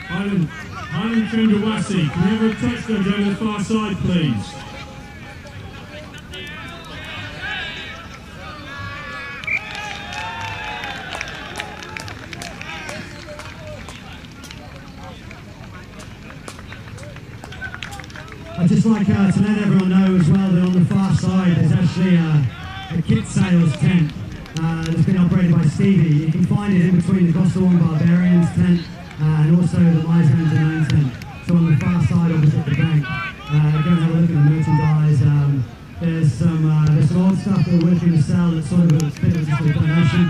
Highland Chandrawasi, can we have a touch judge over the far side, please? I'd just like to let everyone know as well that on the far side there's actually a kit sales tent that's been operated by Stevie. You can find it in between the Gosselong Barbarians tent and also the Lysands and tent. So on the far side opposite the bank, go and have a look at the merchandise. There's some old stuff that we're looking to sell that's sort of a bit of a donation.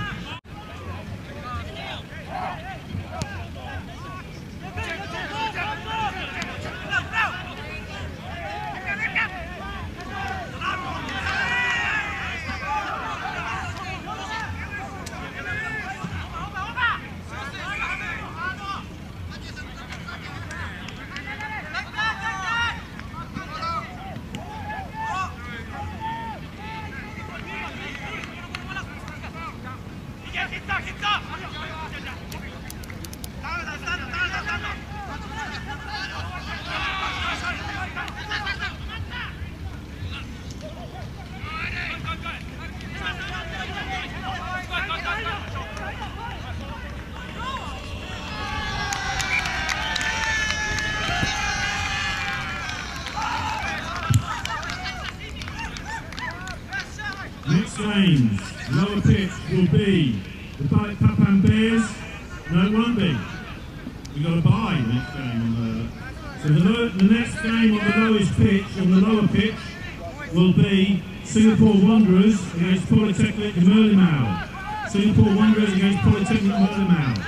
Next games, lower pitch will be the Balikpapan Bears. No, it won't be. We've got to buy next game. So the next game on the lowest pitch, on the lower pitch, will be Singapore Wanderers against Polytechnic Merlimau. Singapore Wanderers against Polytechnic Merlimau.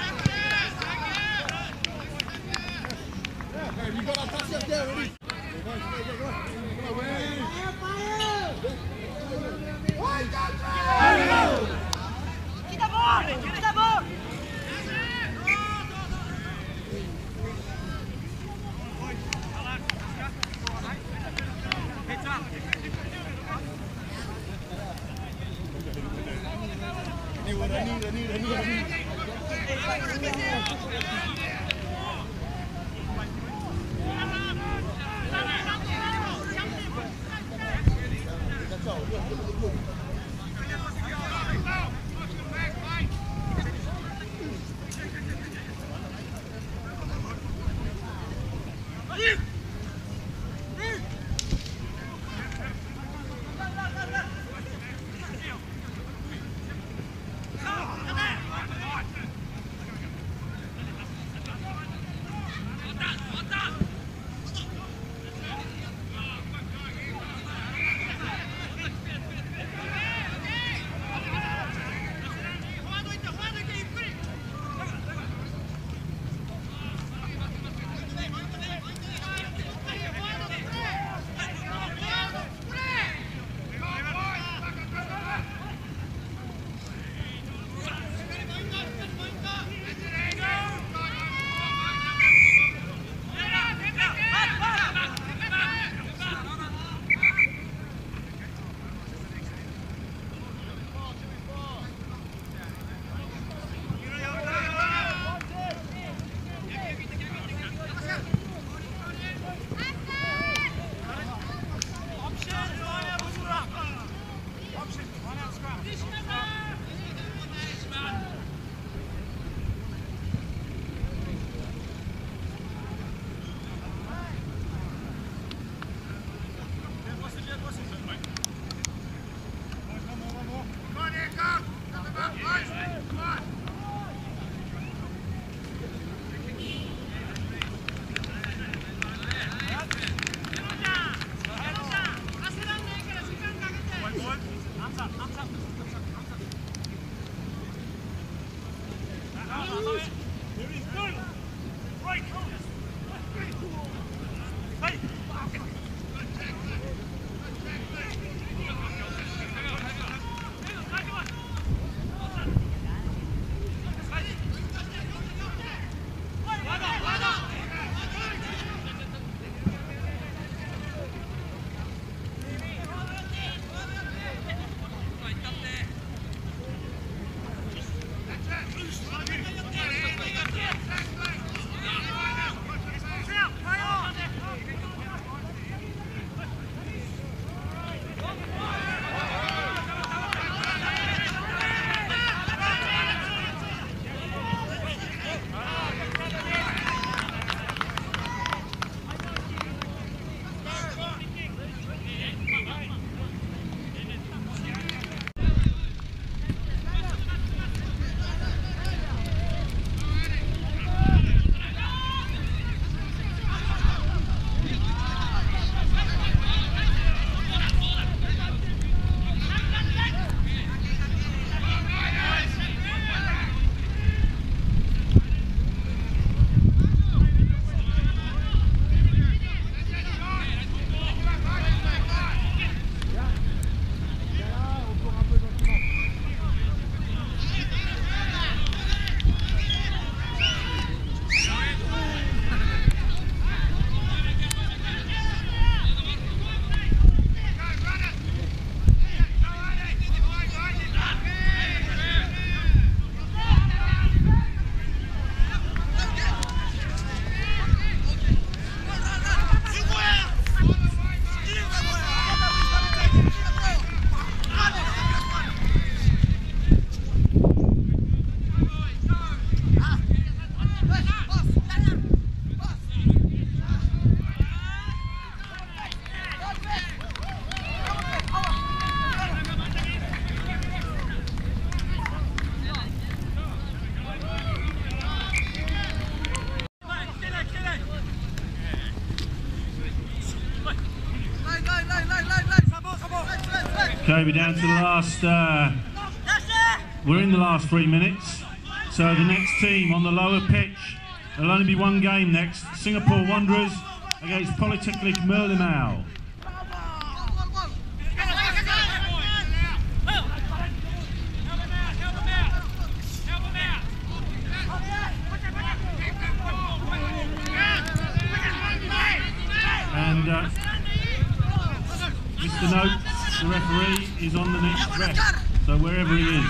Okay, we're down to the last, we're in the last 3 minutes. So the next team on the lower pitch, there'll only be one game next. Singapore Wanderers against Polytechnic Merlimau. And Mr. Noakes, the referee, is on the next ref, so wherever he is.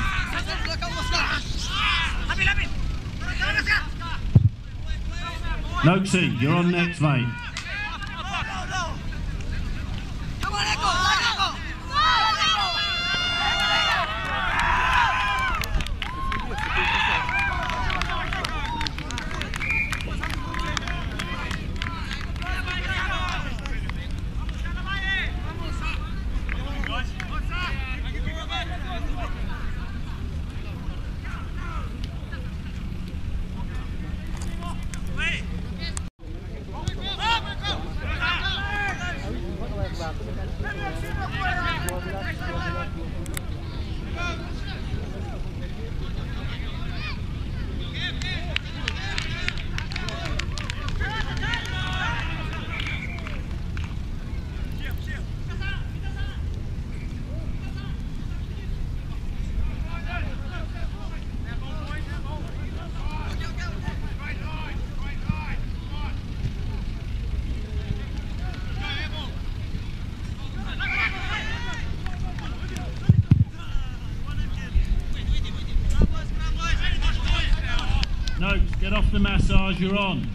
Noakesy, you're on next, mate. Noakes, get off the massage, you're on.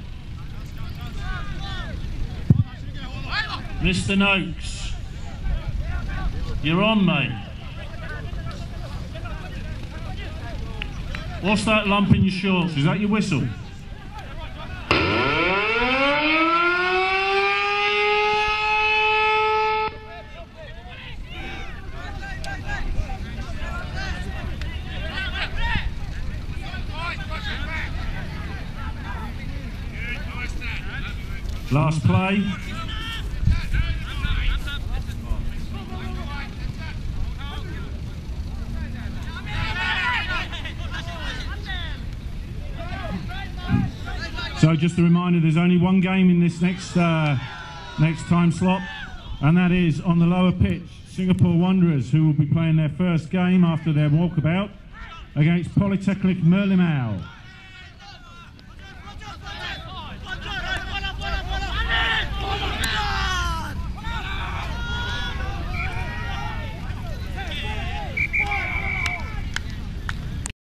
Mr. Noakes, you're on, mate. What's that lump in your shorts? Is that your whistle? Last play. So just a reminder, there's only one game in this next time slot, and that is on the lower pitch, Singapore Wanderers, who will be playing their first game after their walkabout against Polytechnic Merlimau.